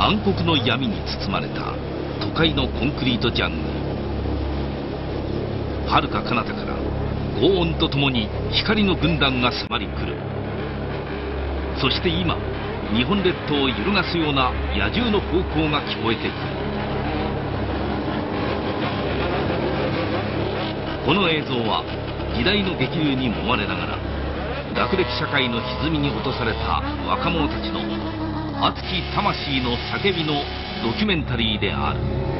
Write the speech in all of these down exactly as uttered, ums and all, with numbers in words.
暗黒の闇に包まれた都会のコンクリートジャングル。遥か彼方から轟音とともに光の軍団が迫り来る。そして今、日本列島を揺るがすような野獣の咆哮が聞こえてくる。この映像は時代の激流に揉まれながら学歴社会の歪みに落とされた若者たちの熱き魂の叫びのドキュメンタリーである。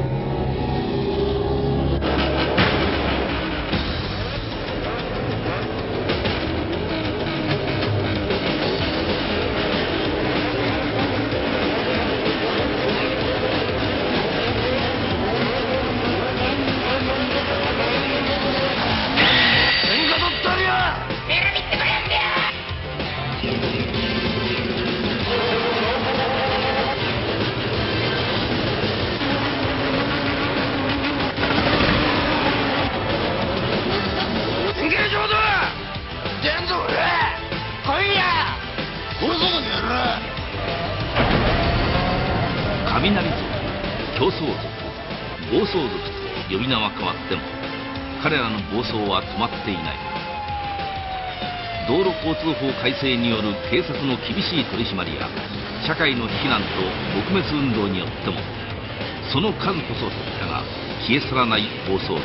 雷族、競争族、暴走族と呼び名は変わっても彼らの暴走は止まっていない。道路交通法改正による警察の厳しい取り締まりや社会の非難と撲滅運動によってもその数こそ減ったが消え去らない暴走族。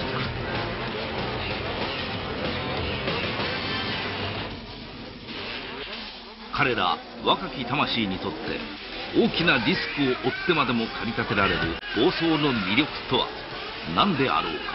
彼ら若き魂にとって大きなリスクを負ってまでも駆り立てられる暴走の魅力とは何であろうか。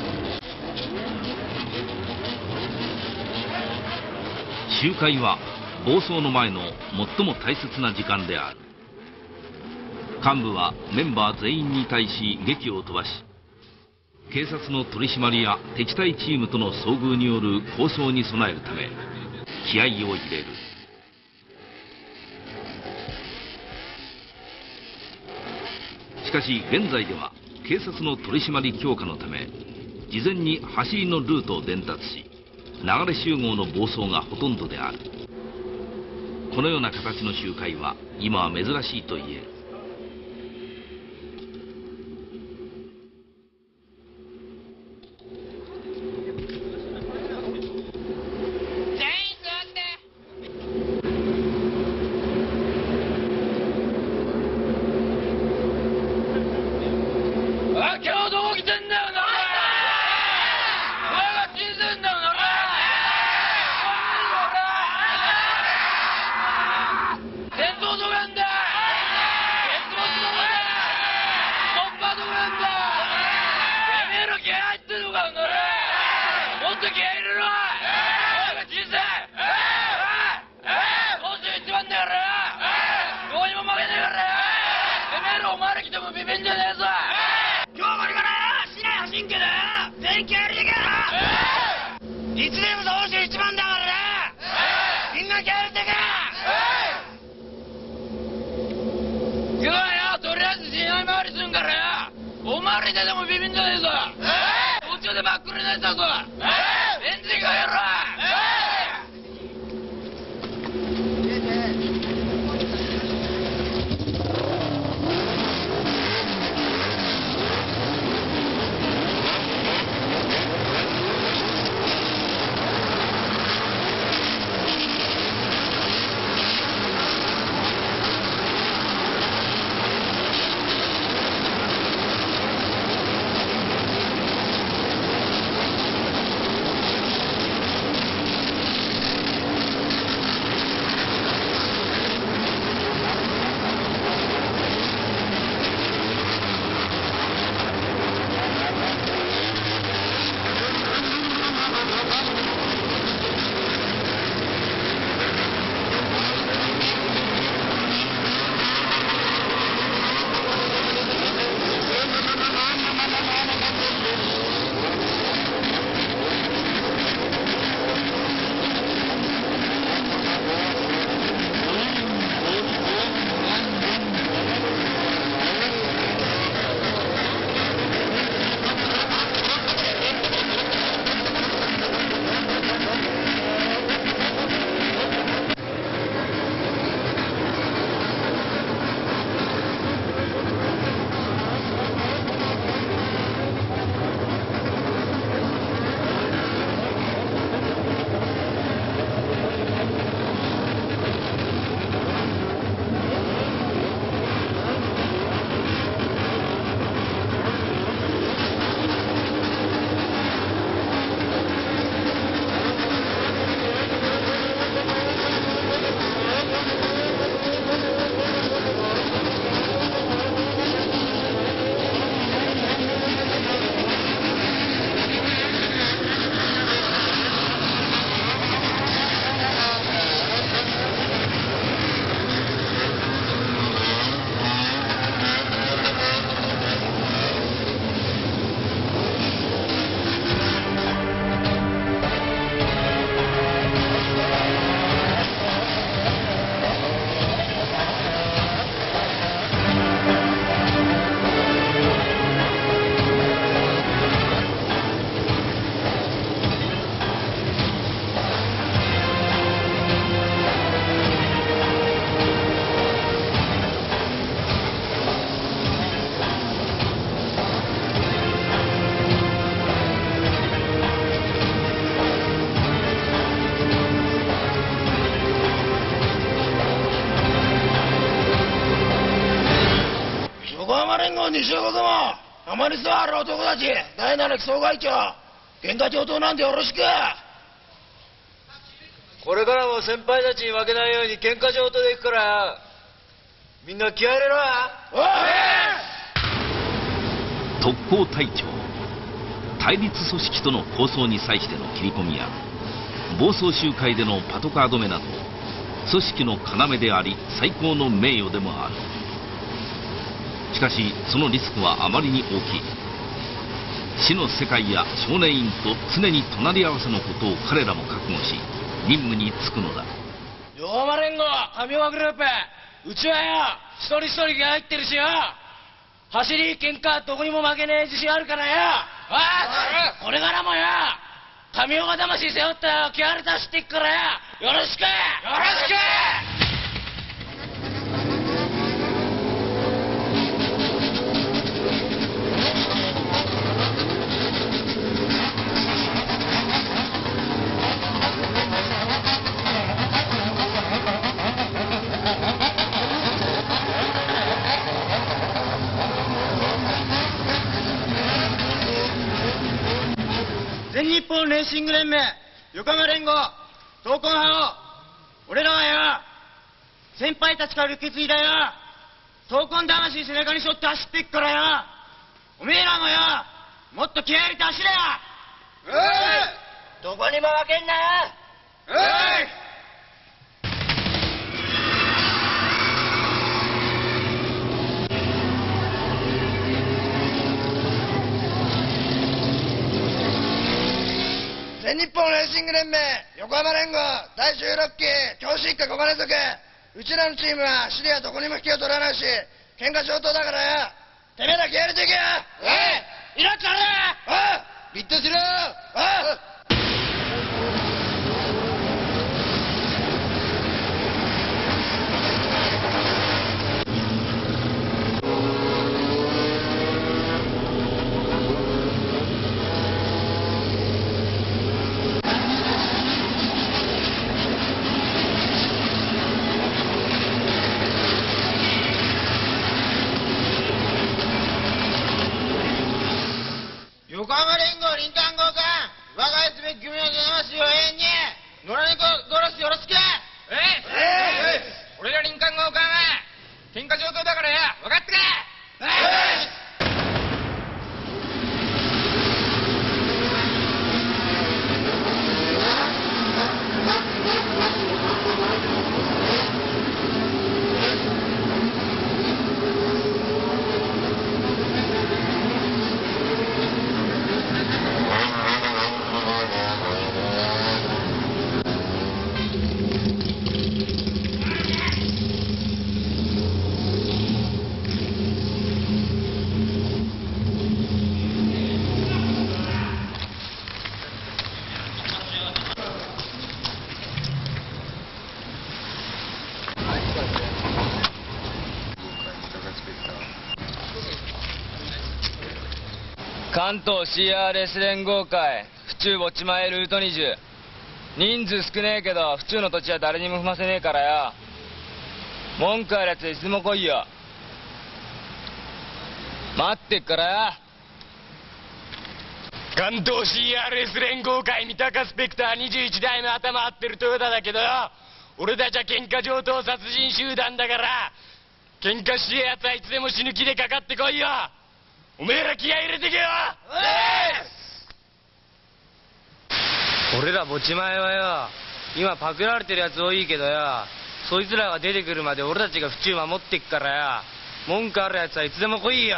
集会は暴走の前の最も大切な時間である。幹部はメンバー全員に対し檄を飛ばし、警察の取り締まりや敵対チームとの遭遇による抗争に備えるため気合を入れる。しかし現在では警察の取り締まり強化のため事前に走りのルートを伝達し、流れ集合の暴走がほとんどである。このような形の集会は今は珍しいと言える。 西岡様、天に座る男たち、第七期総会長、喧嘩上等なんでよろしく。 これからも先輩たちに負けないように喧嘩上等でいくから、みんな気合い入れろ。おい！特攻隊長、対立組織との抗争に際しての切り込みや暴走集会でのパトカー止めなど組織の要であり最高の名誉でもある。しかしそのリスクはあまりに大きい。死の世界や少年院と常に隣り合わせのことを彼らも覚悟し任務に就くのだ。 横浜連合神岡グループ、うちはよ一人一人が入ってるしよ、走り喧嘩どこにも負けねえ自信あるからよ。おい、これからもよ神岡魂背負ったよ気合入れて走っていくからよ、よろしくよろしく。 全日本レーシング連盟横浜連合闘魂派を、俺らはよ先輩たちから受け継いだよ闘魂魂背中に背負って走っていくからよ、おめえらもよもっと気合入れて走れよ。 どこにも負けんなよ。全日本レーシング連盟横浜連合だいじゅうろっき教師一家小金族、うちらのチームは尻はどこにも引きを取らないし喧嘩上等だからよ、てめえら気合入れていけよ。えい、いらっしゃれ。ああ、ビットしろ。ああ。 横浜連合林間交換我が愛すべき組の魂を永遠に野良猫殺しよろしく。えい、俺ら林間交換は喧嘩上等だからよ、分かってくれ。 関東 シーアールエス 連合会府中墓地前ルートにじゅう、人数少ねえけど府中の土地は誰にも踏ませねえからよ、文句あるやついつでも来いよ、待ってっからよ。 関東 シーアールエス 連合会三鷹スペクターにじゅういちだいの頭張ってるトヨタだけどよ、俺たちは喧嘩上等殺人集団だから喧嘩してえやつはいつでも死ぬ気でかかってこいよ。おめえら気合い入れてけよ。 俺ら墓地前はよ今パクられてるやつ多いけどよ、そいつらが出てくるまで俺たちが府中守ってっからよ、文句あるやつはいつでも来いよ。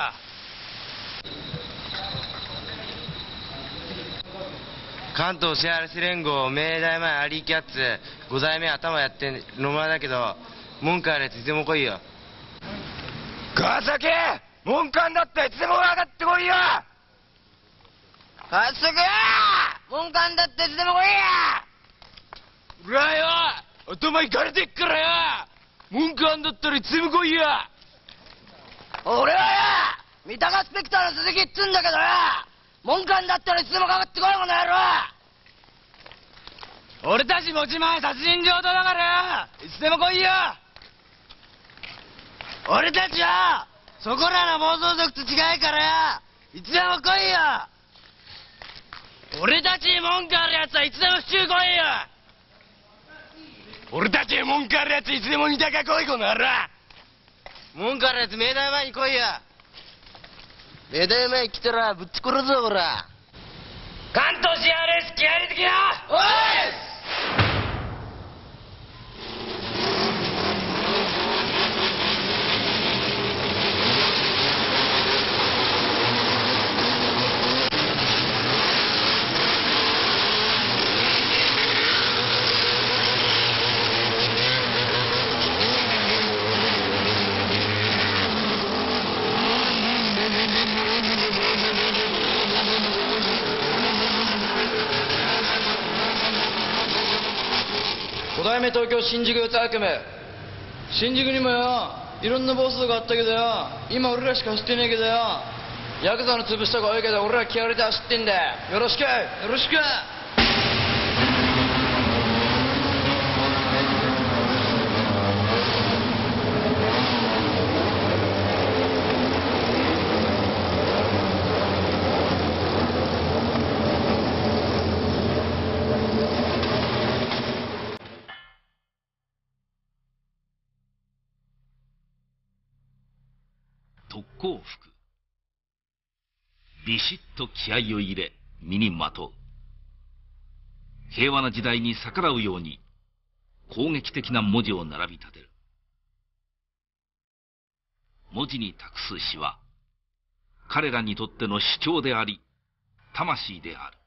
関東 シーアールエス 連合明大前アリーキャッツご代目頭やってる野村だけど文句あるやついつでも来いよ。 川崎文官だったらいつでも上がってこいよ。 早速文官だっていつでも来いや。 俺はよ頭いかれてっからよ、文官だったらいつでも来いよ。 俺はよ三鷹スペクターの鈴木っつんだけどよ、文官だったらいつでもかかってこいこの野郎。 俺たち墓地前殺人上等だからよ、いつでも来いよ。俺たちはそこらの暴走族と違いからよ、いつでも来いよ。俺たちに文句あるやつはいつでも府中来いよ。 俺たちに文句あるやついつでも三鷹来いこの野郎。 文句あるやつ明大前に来いよ。 明大前来たらぶっち殺すぞこら。 関東 シーアールエス 気合い入れてきな。 おい。 五代目東京新宿四つ悪夢。新宿にもよいろんな暴走があったけどよ、今俺らしか走ってねえけどよ、ヤクザの潰したが多いけど俺ら気合入れて走ってんだよ。よろしくよろしく。 特攻服。ビシッと気合を入れ身にまとう。平和な時代に逆らうように攻撃的な文字を並び立てる。文字に託す詩は彼らにとっての主張であり魂である。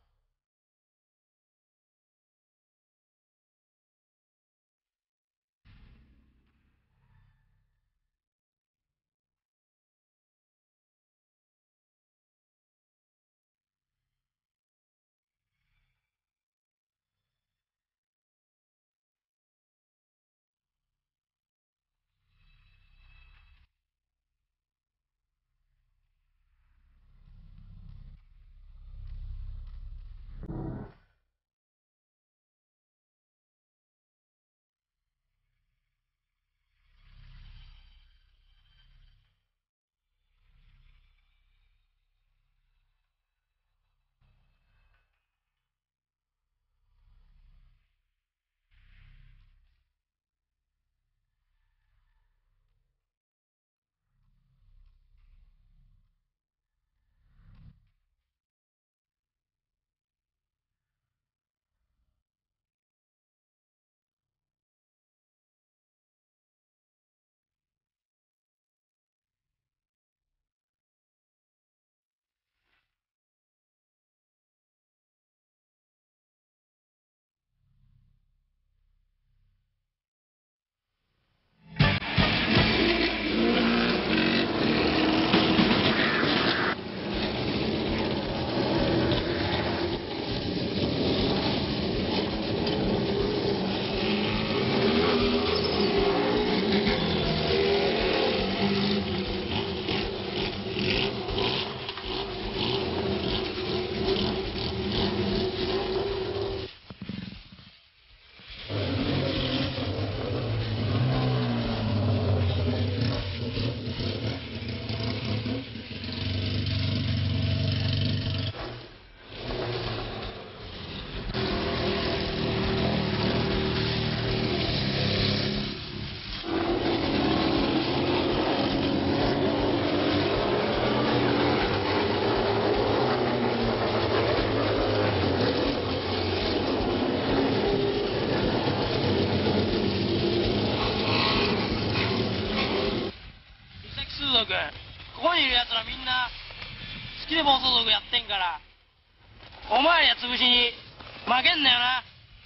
ここにいるやつらみんな好きで暴走族やってんから、お前や潰しに負けんなよな。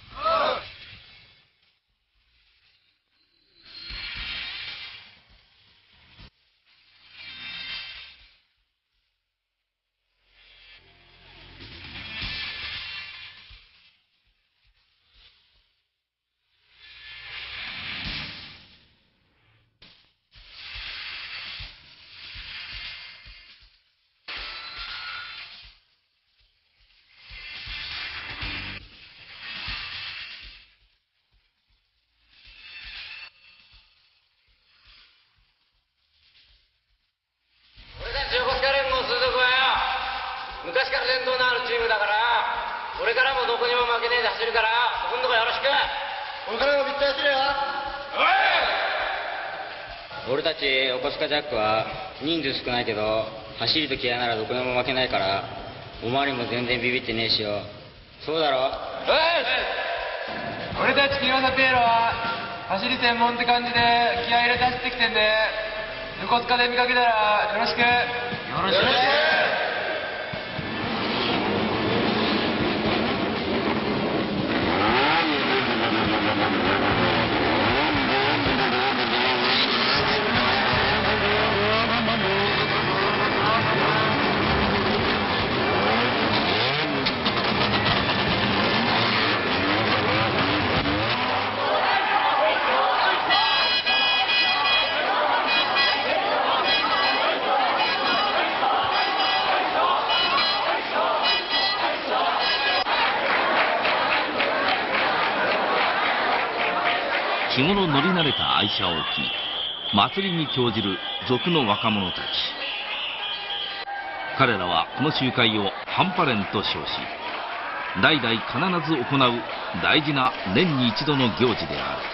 昔から伝統のあるチームだから、これからもどこにも負けねえで走るから、そこんとこよろしく。 これからもびっちゃ走れよ。 俺たち横須賀ジャックは人数少ないけど走りと気合ならどこにも負けないから、おまわりも全然ビビってねえしよ。そうだろ。 俺たち清里ピエロは走り専門って感じで気合い入れて走ってきてんで、横須賀で見かけたらよろしく。よろしく。 日頃乗り慣れた愛車を置き、祭りに興じる族の若者たち。彼らはこの集会をハンパレンと称し、代々必ず行う大事な年に一度の行事である。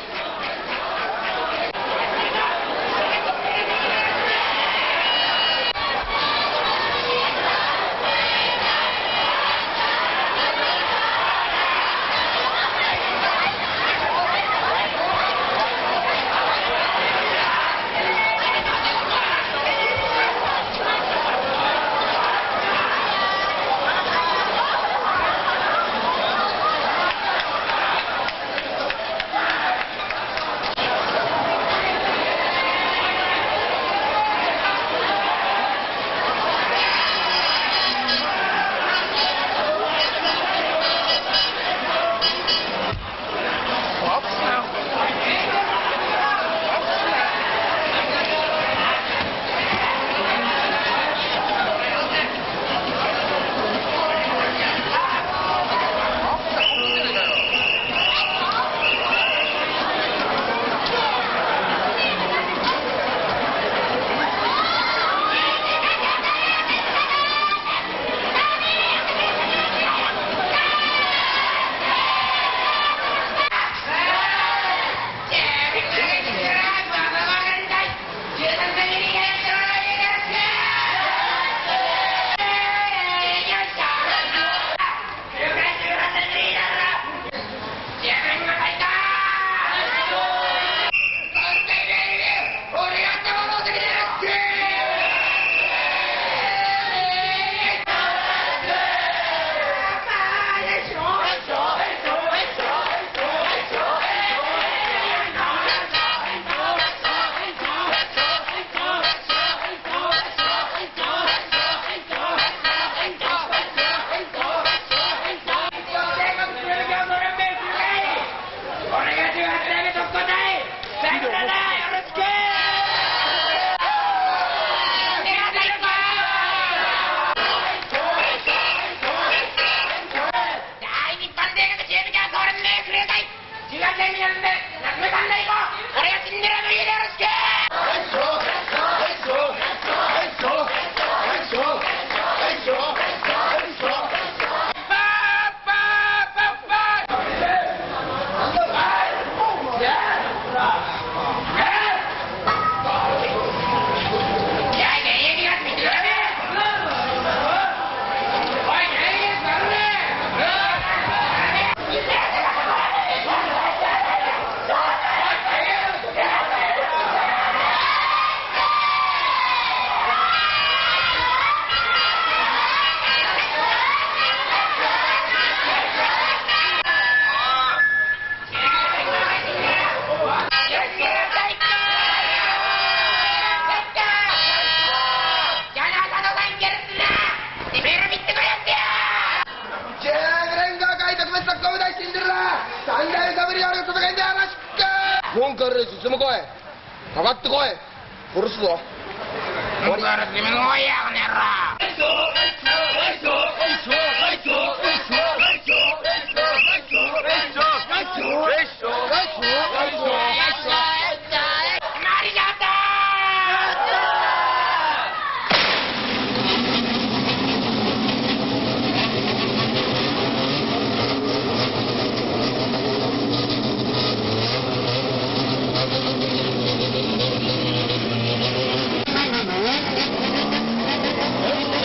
文句あるやついつも来い。かかってこい。殺すぞ。文句あるやつ君の方やこの野郎。 え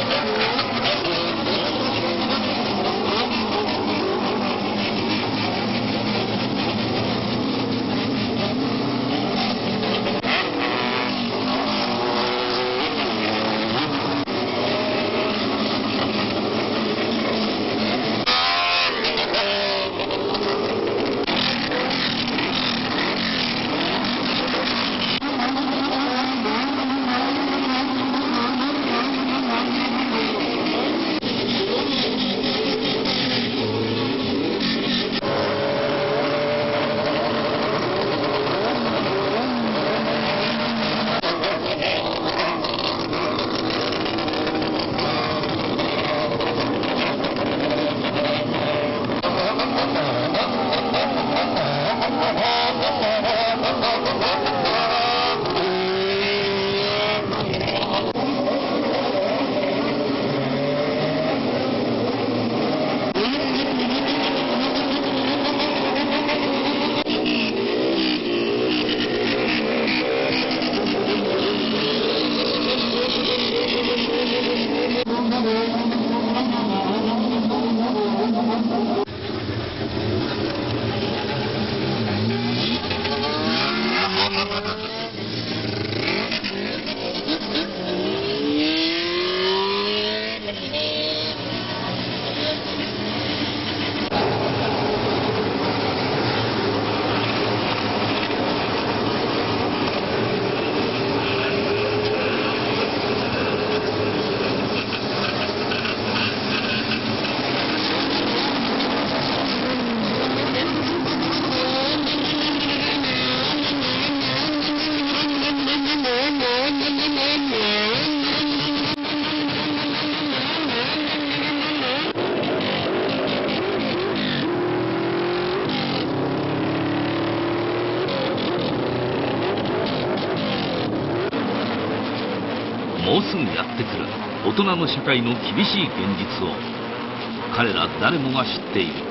ぐやってくる大人の社会の厳しい現実を彼ら誰もが知っている。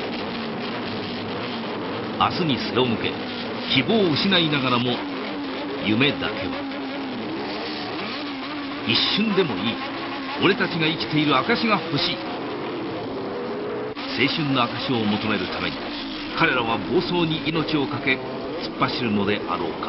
明日に背を向け、希望を失いながらも夢だけは一瞬でもいい。俺たちが生きている証が欲しい。青春の証を求めるために彼らは暴走に命を懸け突っ走るのであろうか。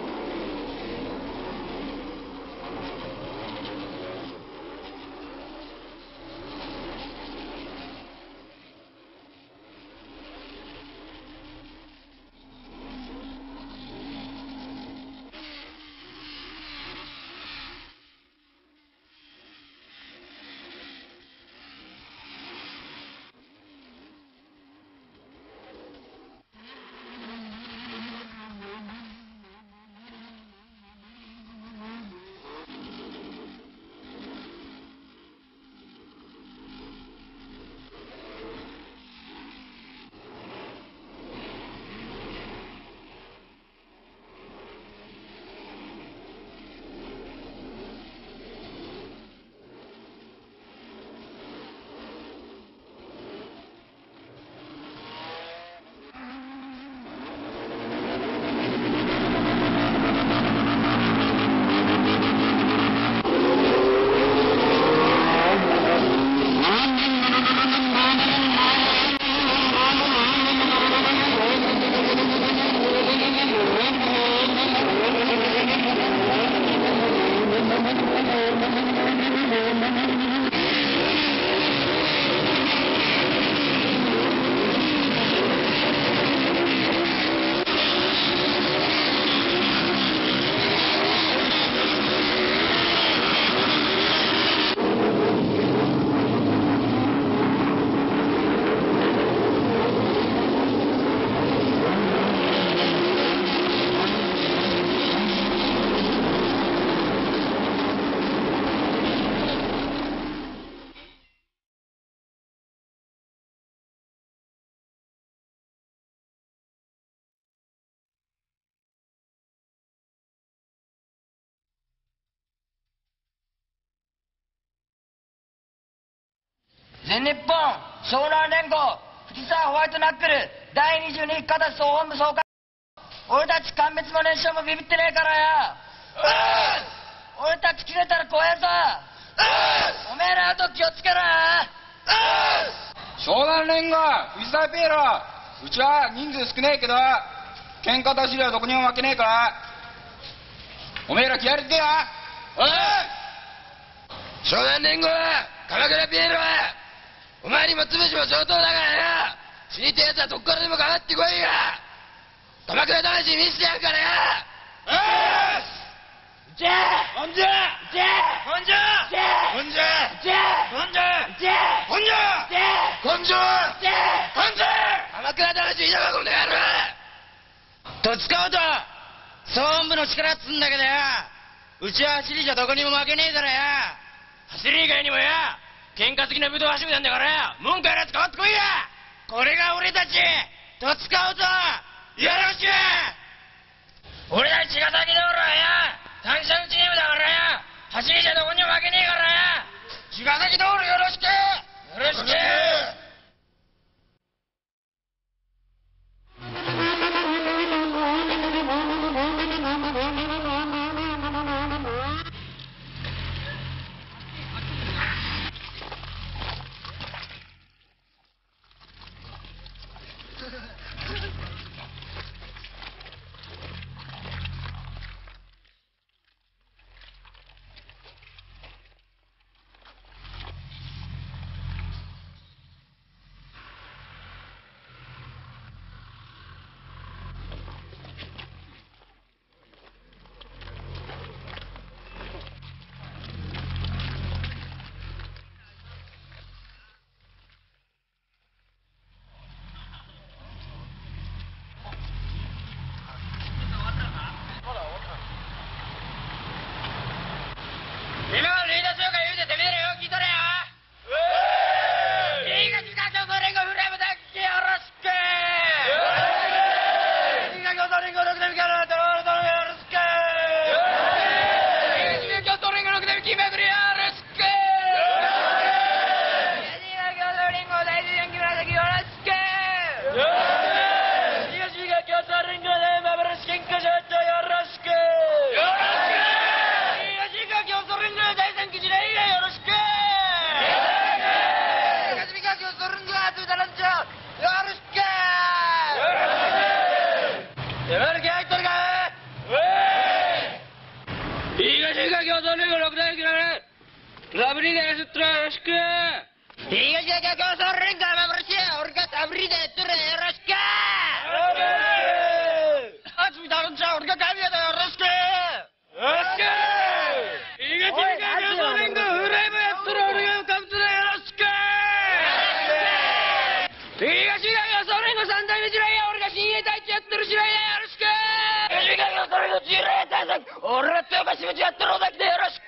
全日本湘南連合藤沢ホワイトナックルだいにじゅうに片総本部総監。俺たち鑑別も熱唱もビビってねえからよ。俺たち切れたら怖えぞ。おめえらあと気をつけろ。 湘南連合藤沢ピエロ、うちは人数少ねえけど喧嘩出しりゃどこにも負けねえから、おめえら気合入れてよ。おい湘南連合鎌倉ピエロ、お前にも潰しも上等だからよ。死にてえやつはどっからでもかかってこいよ。鎌倉魂見せてやるからよ。 じゃあほんじゃじゃあほんじゃじゃあほんじゃじゃあほんじゃじゃあほんじゃじゃあほんじゃじゃあほんじゃ鎌倉魂だわこの野郎。 とつかおと総本部の力っつんだけどよ、うちは走りじゃどこにも負けねえからよ。 走り以外にもよ、喧嘩好きな武道走りなんだからよ、文句やるやつ変わってこいや。 これが俺たちとつかおとよろしく。 俺たち茅ヶ崎道路はよ単車チームだからよ、走りじゃどこにも負けねえからよ。 茅ヶ崎道路よろしくよろしく。 く。東中競争連会幻や俺がダブリでやってるよろしく。あつみ頼んじゃ俺が神谷だよろしく。よろしく。東中競争連合フレームやってる俺がカブトだよろしく。東中競争連合三代目地雷や俺が親衛隊長やってる地雷だよろしく。東中競争連合地雷対策俺が豊川支部長やってる尾崎でよろしく。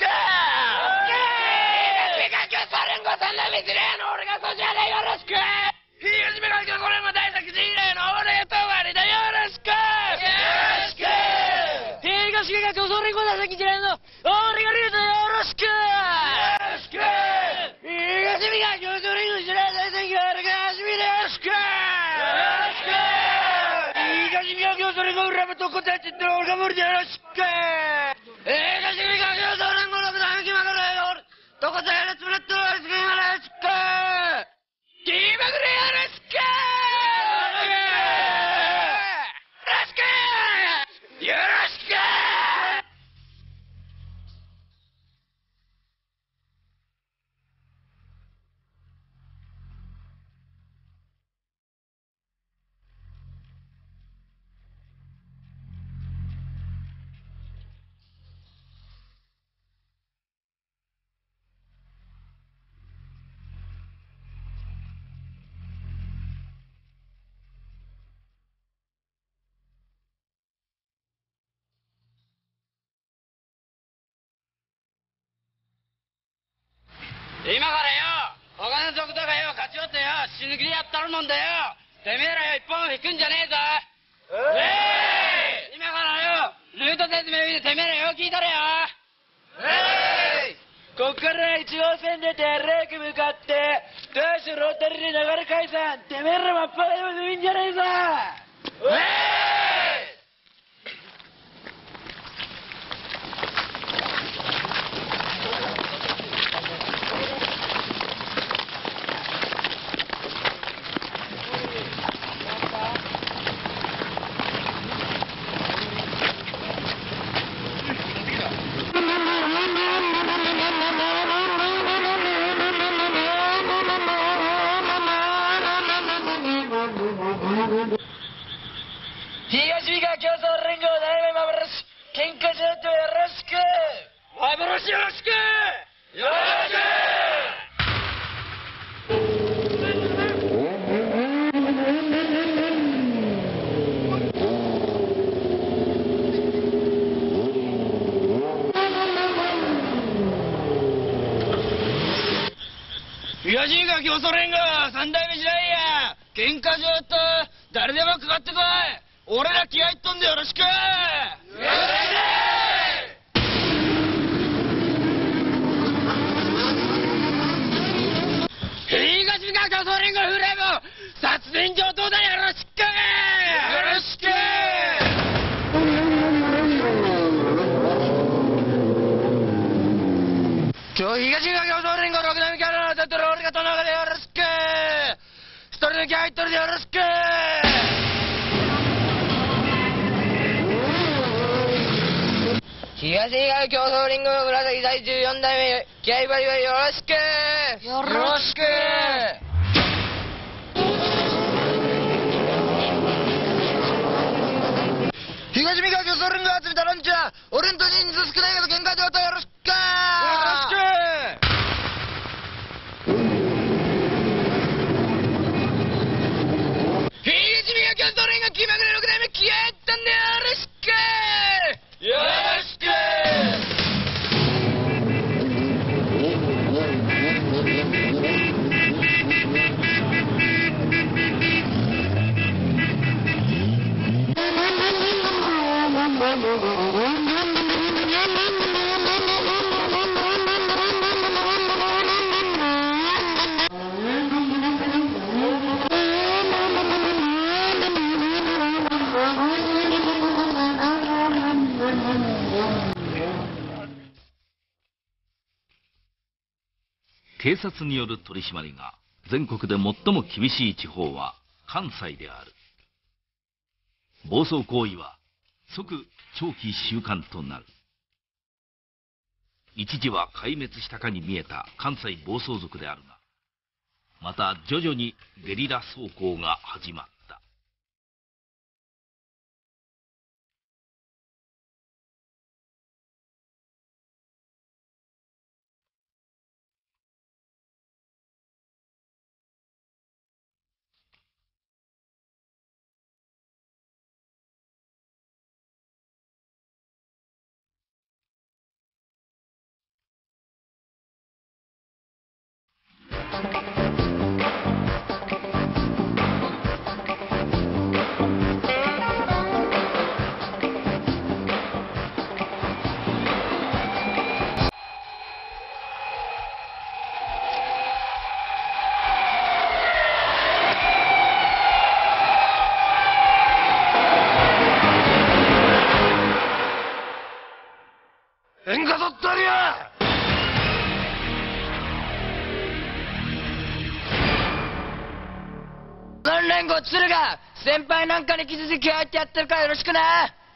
三代目地雷の俺がこちらでよろしく。東目環境これも大作地雷の俺がとわりだよろしく。よろしく。東目環境それこ大作地雷の俺がリュウだよろしく。よろしく。東目環境それこ地雷大作俺がはじめでよろしく。よろしく。東目環境それこ裏もとこたちって俺が無理でよろしく。東目環境それこのダメ決まるよどこでやるつもりだったらよろしく。よろしく。キーマグレよろしく。よろしく。よろしく。今からよ他の族とかよ勝ち寄ってよ死ぬ気でやったるもんだよ。てめえらよ一本も引くんじゃねえぞ。えい今からよルート説明見ててめえらよ聞いたれよ。えいこっからいち号線出てレーク向かってダッシュロータリーで流れ解散。てめえら真っ裸でもいいんじゃねえぞ。えい東美川競争連合大名幻喧嘩しろとよろしく。幻よろしく。よろしく。東美川競争連合三代目地雷や喧嘩しろと誰でもかかってこい。俺ら気合いっとんでよろしく。よろしく。東美川競争連合フレーム殺人上等だよろしく。よろしく。今日東美川競争連合ろく代目キャラの当たってる俺が殿でよろしく。一人の気合いっとるでよろしく。東美川競争連合紫第じゅうよん代目気合いバリバリよろしく。よろしく。東美川競争連合集めたランチャー俺んと人数少ないけど喧嘩上等よろしく。よろしく。東美川競争連合気まぐれろく代目気合いったんでよろしく。よろしく。 警察による取り締まりが全国で最も厳しい地方は関西である。暴走行為は即長期収監となる。 一時は壊滅したかに見えた関西暴走族であるが、また徐々にゲリラ走行が始まった。 演歌取ったりや。 分連合鶴が先輩なんかに傷つき入ってやってるからよろしくね。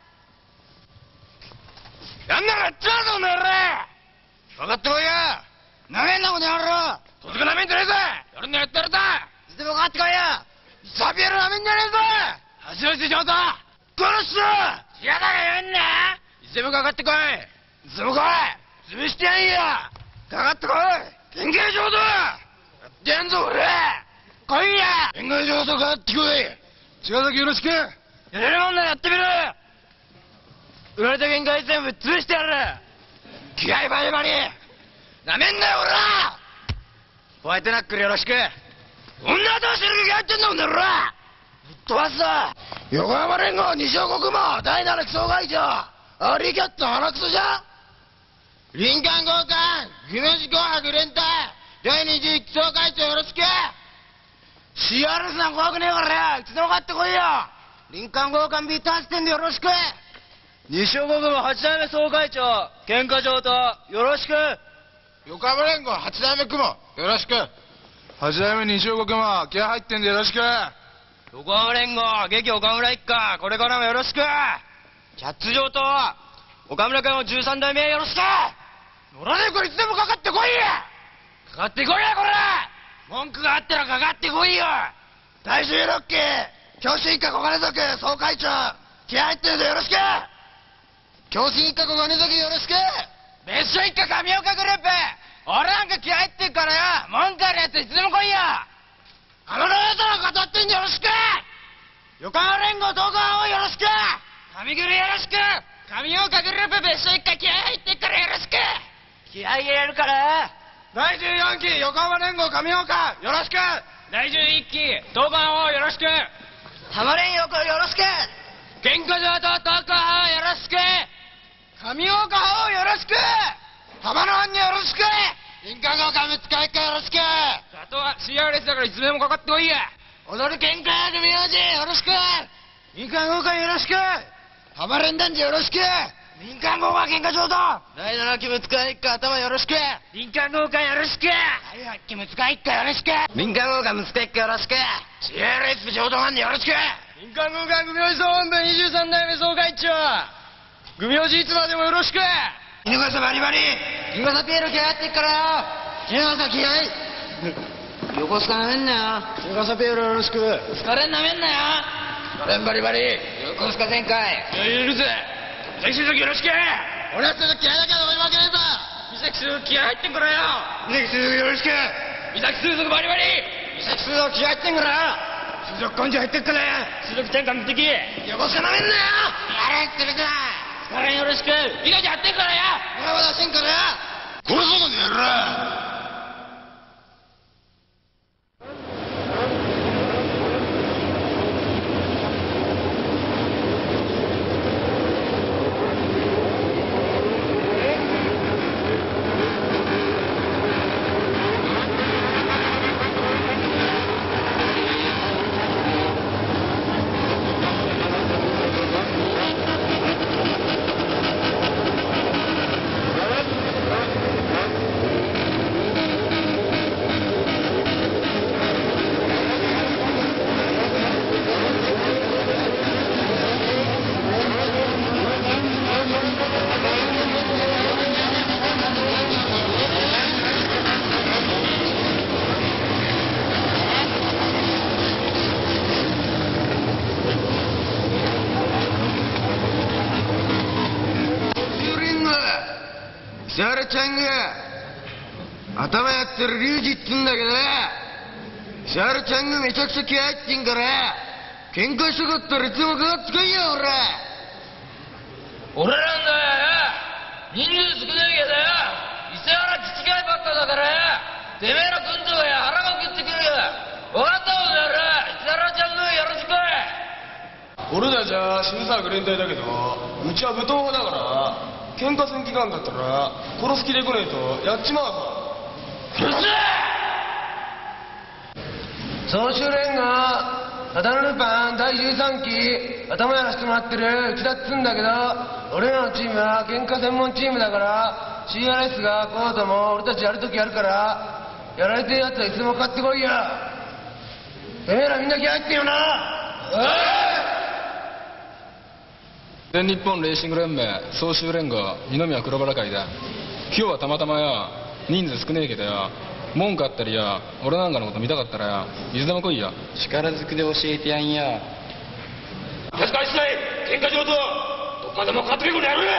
やんならやっちゃうぞおめえら。分かってこいや。なめんなこの野郎。とつくなめんじゃねえぞ。やるんなやってやるだ。いつでもかかってこいや。サビエルなめんじゃねえぞ。恥のしてちょうだ。殺すぞ。嫌だがやんな。いつでもかかってこい。いつでも来い。潰してやんや。かかってこい。県警上だ。やってやんぞ俺。来いや。県警上とかかってこい。茅ヶ崎よろしく。やれるもんならやってみろ。売られた限界全部潰してやる。気合バリバリ。なめんなよ俺ら。ホワイトナックルよろしく。女としてる気が入ってんだこの野郎。ぶっ飛ばすぞ。横浜連合西尾国も第七基礎会長アリキャット鼻くそじゃ。林間交換姫路紅白連隊第二十一基礎会長よろしく。シーアールエス なんか怖くねえからよ。いつでもかってこいよ。林間交換ビート走ってんでよろしく。 西尾国も八代目総会長喧嘩上等よろしく。 横浜連合八代目雲よろしく。八代目西尾国も気合入ってんでよろしく。 横浜連合劇岡村一家これからもよろしく。キャッツ上等岡村家の十三代目よろしく。 野良猫いつでもかかってこいや。かかってこいやこら。文句があったらかかってこいよ。第十六期教師一家小金族総会長気合入ってるんでよろしく。教師一家小金族よろしく。別所一家上岡グループ俺なんか気合入ってるからよ。文句あるやついつでも来いよ。あのやつら語ってんでよろしく。横浜連合東郷をよろしく。上栗よろしく。上岡グループ別所一家気合入ってっからよろしく。 気合い入れるから第十四期横浜連合上岡よろしく。 第十一期東郷をよろしく。 浜連横よろしく。 喧嘩上等東郷をよろしく。 上岡をよろしく。浜野藩によろしく。林間交換むつかいっかよろしく。 あとは シーアールエス だからいつでもかかってこいや。 踊る喧嘩組名字よろしく。林間交換よろしく。浜連団地よろしく。林間交換喧嘩上等第七期むつかいっか頭よろしく。 林間交換よろしく。 第八期むつかいっかよろしく。林間交換むつかいっかよろしく。シーアールエス 上等班によろしく。 林間交換組王子総本部二十三代目総会長組王子いつまでもよろしく。 犬笠バリバリ。犬笠ピエロ気合入ってっからよ。犬笠気合。横須賀なめんなよ。犬笠ピエロよろしく。スカレンなめんなよ。スカレンバリバリ。横須賀全開。 いるぜ。三崎鈴木よろしく。 俺はそれ気合だけはどこにも負けねえぞ。 三崎鈴木気合入ってんからよ。 三崎鈴木よろしく。 三崎鈴木バリバリ。 三崎鈴木気合入ってんからよ。鈴木根性入ってっからよ。 鈴木天下無敵。 横須賀なめんなよ。やれってるか。 スカレンよろしく。伊賀ちゃんやってんからよ。 俺は出せんからよ。殺すぞこの野郎。 石原ちゃんが頭やってる龍二っつんだけどな、石原ちゃんがめちゃくちゃ気合入ってんから喧嘩したかったらいつでもかかってこいよ。 俺なんだよ、人数少ねえけどよ、伊勢原父飼いばっかだからよ、てめえら軍長や腹が食ってくるよ。分かったもんだよ、伊勢原ちゃんのよろしく。 俺たちは新作連隊だけど、うちは武闘派だから喧嘩戦期間だったら殺す気で来ねえとやっちまうぞ。 うるせえ。 総集連合ただのルパンだいじゅうさんき頭やらせてもらってる内田っつんだけど、俺らのチームは喧嘩専門チームだから シーアールエス がこうとも俺たちやるときやるから、やられてるやつはいつでもかかってこいよ。てめえらみんな気合入ってよな。 全日本レーシング連盟総集連合二宮黒原会だ。今日はたまたまよ、人数少ねえけどよ、文句あったりよ、俺なんかのこと見たかったらよ、いつでも来いよ。 力ずくで教えてやんよ。 確かにしない喧嘩上等、どっかでもかかってくるこの野郎。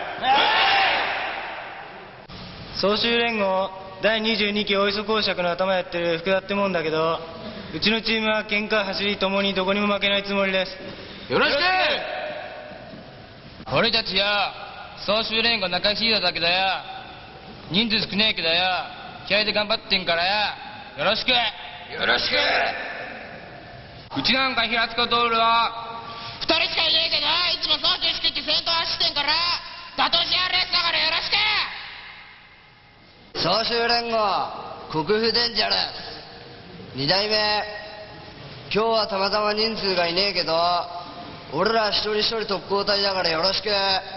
総集連合だいにじゅうにき大磯公爵の頭やってる福田ってもんだけど、うちのチームは喧嘩走りともにどこにも負けないつもりです。 よろしく。俺たちよ、総集連合中ヒーローだけどよ、人数少ねえけどよ、気合で頑張ってんからよ、よろしく。よろしく。うちなんか平塚徹は二人しかいねえけど、いつも総集仕切って先頭走ってんから、打倒シーアールエスだからよろしく。総集連合国府デンジャラスに代目、今日はたまたま人数がいねえけど、俺ら一人一人特攻隊だからよろしく。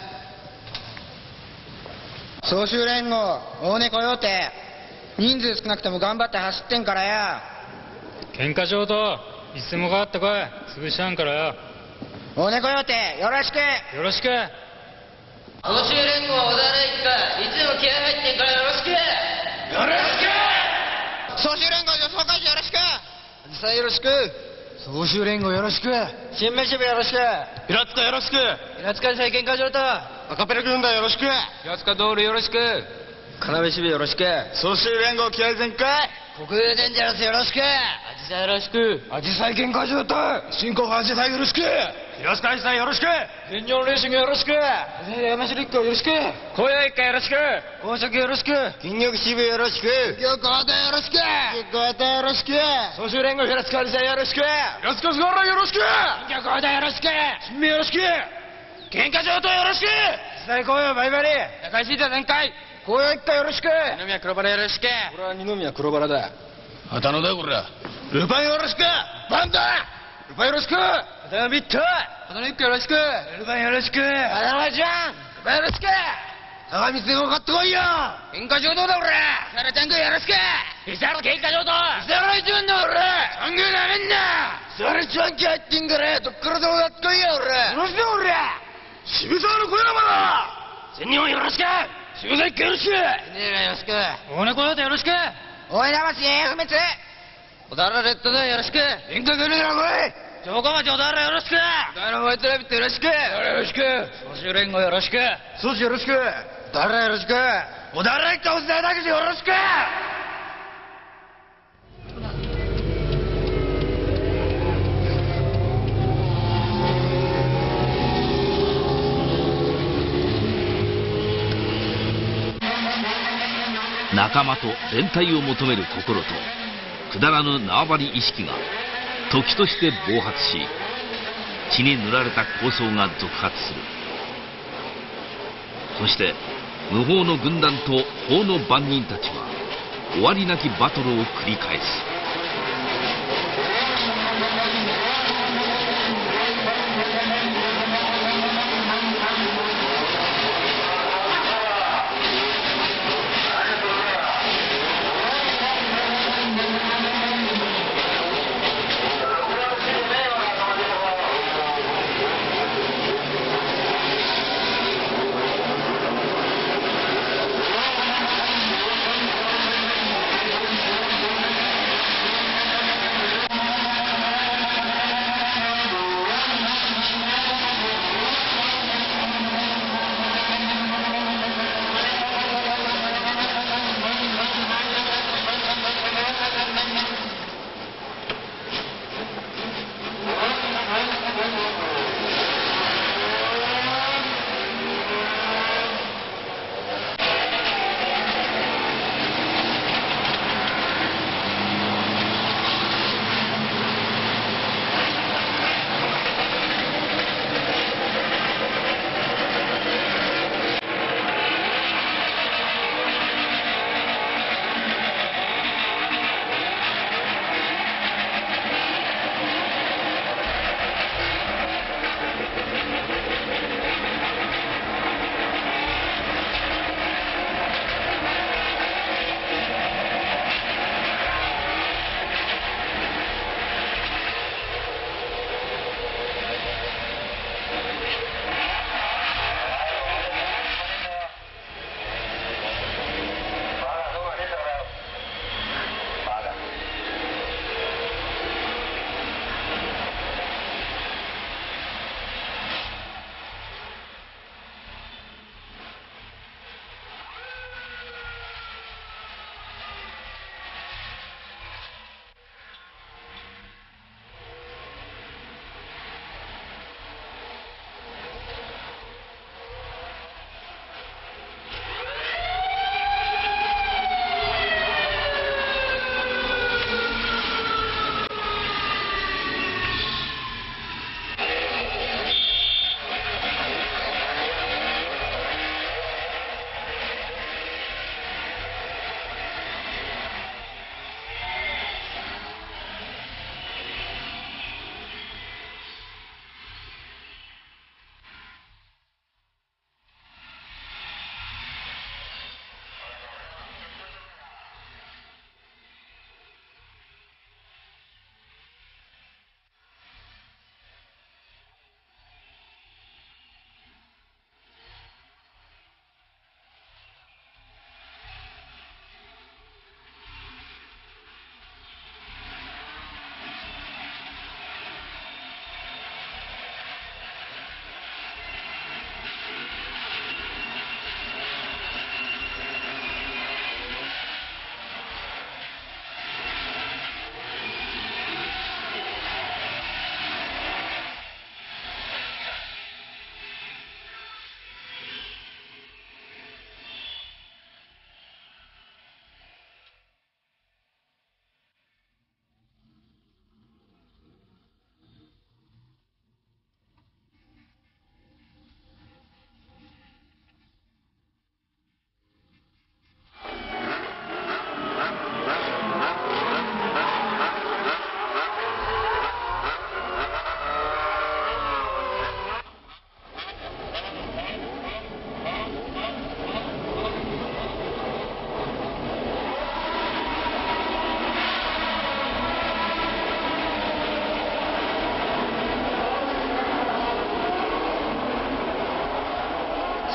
総集連合大猫用手、人数少なくても頑張って走ってんからよ。 喧嘩上等、いつでもかかってこい、潰しちゃうんからよ。 大猫用手よろしく。 よろしく。 総集連合小田原一家、いつも気合入ってんからよろしく。よろしく。 総集連合予想会議よろしく。アジサイよろしく。総集連合よろしく。新名支部よろしく。 平塚よろしく。 平塚再喧嘩上等。 赤ペラ軍団よろしく。 平塚道路よろしく。 要支部よろしく。 総集連合気合全開。 国府デンジャラスよろしく。 アジサイよろしく。 アジサイ喧嘩上等。 新興アジサイよろしく。 平塚アジサイよろしく。 全日本レーシングよろしく。 山城一家よろしく。 紅葉一家よろしく。 公爵よろしく。金玉支部よろしく。 今日小田よろしく。 小田よろしく。総集連合平塚アジサイよろしく。 平塚菅原よろしく。 金玉小田よろしく。新名よろしく。喧嘩上等よろしく。アジサイ紅葉バイバリ。 中井シータ全開。 紅葉一家よろしく。 二宮黒原よろしく。 俺は二宮黒原だ。 旗野だこら。ルパンよろしく。バンダルパンよろしく。旗野ビット。 片野一家よろしく。 ルパンよろしく。旗野ちゃん。ルパンよろしく。相模でもかってこいよ。 喧嘩上等だ俺。石原ちゃんくんよろしく。 石原喧嘩上等。石原一番だ俺。サングなめんな。石原一番気入ってんからどっからでもやっといよ俺。よろしく俺。渋沢の小山だ。全日本よろしく。渋沢一家よろしく。 よろしく。 大猫よろしく。大江魂不滅。 小田原レッドだよろしく。 喧嘩来るな来い。城下町小田原よろしく。 小田原ホワイトラビットよろしく。 よろしく。 総集連合よろしく。 総集よろしく。小田原よろしく。小田原一家お伝えだけでよろしく。 仲間と連帯を求める心とくだらぬ縄張り意識が時として暴発し、血に塗られた抗争が続発する。そして無法の軍団と法の番人たちは終わりなきバトルを繰り返す。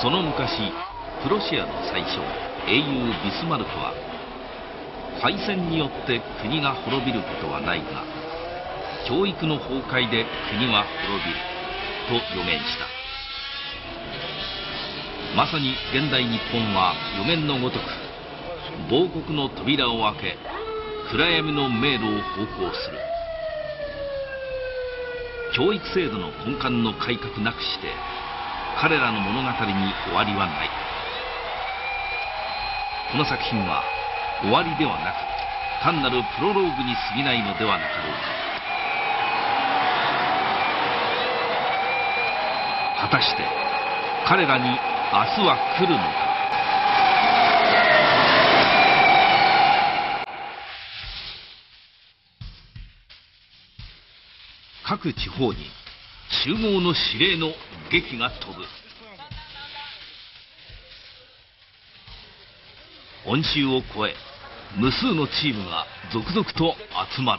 その昔プロシアの最初英雄ビスマルクは、敗戦によって国が滅びることはないが教育の崩壊で国は滅びると予言した。まさに現代日本は予言のごとく亡国の扉を開け、暗闇の迷路を航行する。教育制度の根幹の改革なくして彼らの物語に終わりはない。この作品は終わりではなく単なるプロローグに過ぎないのではなかろうか。果たして彼らに明日は来るのか。各地方に集合の指令の檄が飛ぶ。音州を越え無数のチームが続々と集まる。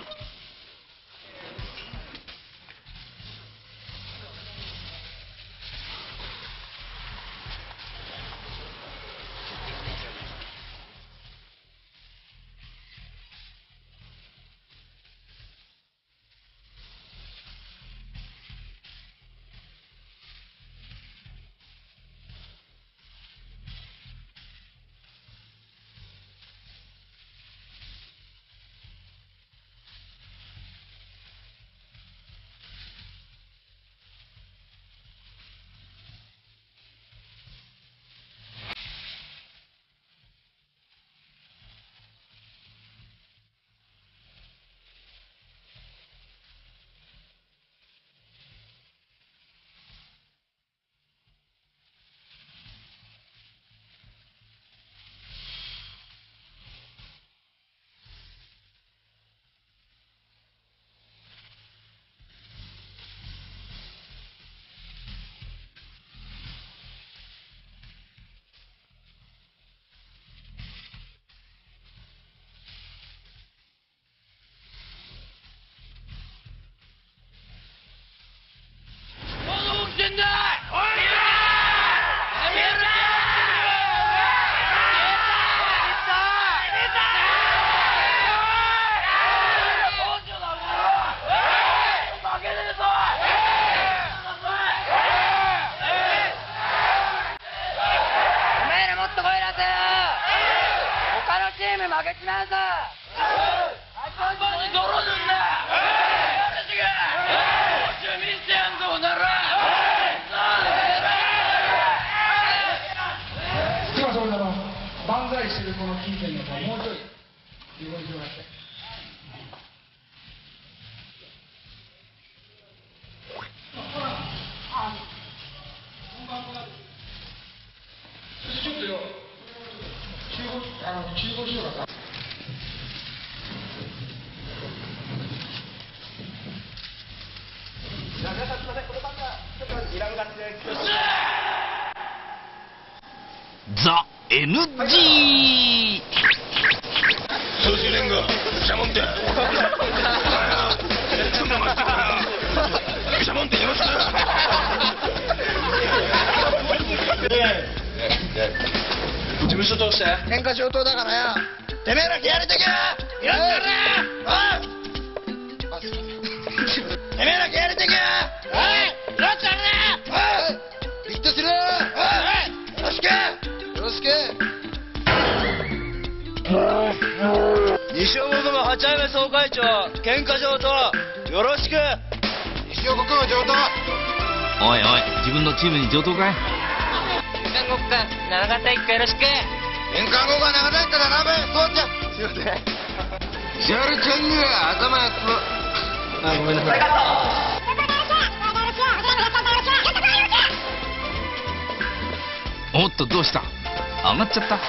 ザ・エヌジー総集連合シャモンテシャモンテよろしく事務所通して喧嘩上等だからよ。てめえら気合入れてけよ。いらっしゃいね。おいてめえら気合入れてけよ。おいいらっしゃいね。おいビットしろ。おいよろしくよろしく。 西尾国務はちはいめ総会長喧嘩上等よろしく。 西尾国務上等。 おいおい自分のチームに上等かい。 年間国家長方一家よろしく。 年間後が長田一家だなべ。そうちゃんすいません。シャルちゃんが頭やつ。あごめんなさい。 おっとどうした。上がっちゃった。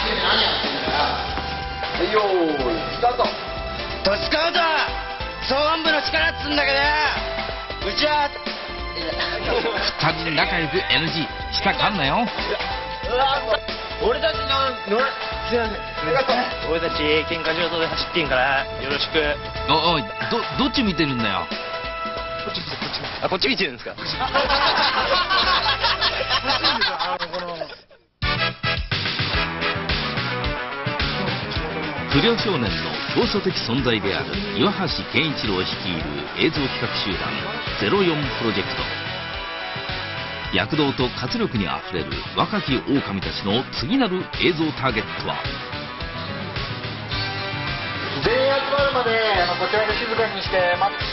はいよーいスタート。 都市カウント総本部の力っつんだけどうちは二人仲良く エヌジー 下かんなよ。 俺たちののすいません俺たち喧嘩上等で走ってんからよろしく。 おおいどどっち見てるんだよ。 あこっち見てるんですか。 不良少年の教祖的存在である岩橋健一郎率いる映像企画集団ゼロよんプロジェクト。躍動と活力にあふれる若き狼たちの次なる映像ターゲットは、 全員集まるまであのこちらで静かにして待って